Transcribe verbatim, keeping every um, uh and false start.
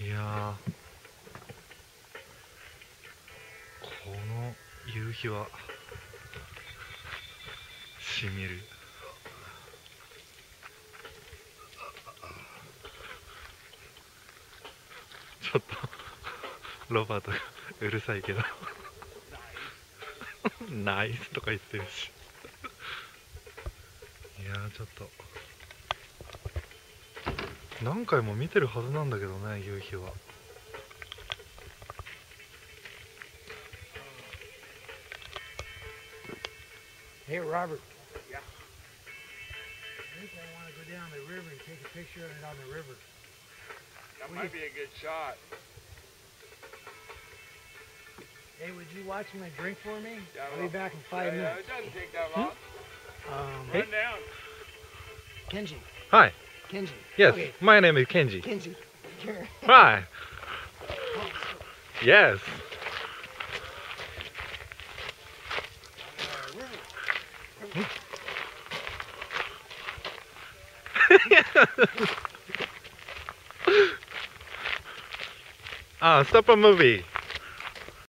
いやー、この夕日はしみる。ちょっとロバートがうるさいけどナイスとか言ってるしいやー、ちょっと何回も見てるはずなんだけどね、夕日は。 Hey, Robert. Yeah. I think I want to go down the river and take a picture of it on the river. That Would might you- be a good shot. Hey, would you watch my drink for me? Yeah, I'll well, be back in five yeah, yeah, minutes. it doesn't take that long. Um, Hey. Run down. Kenji. Hi. Kenji. Yes, Okay, my name is Kenji. Kenji. Here. Hi. Yes. Ah, stop a movie.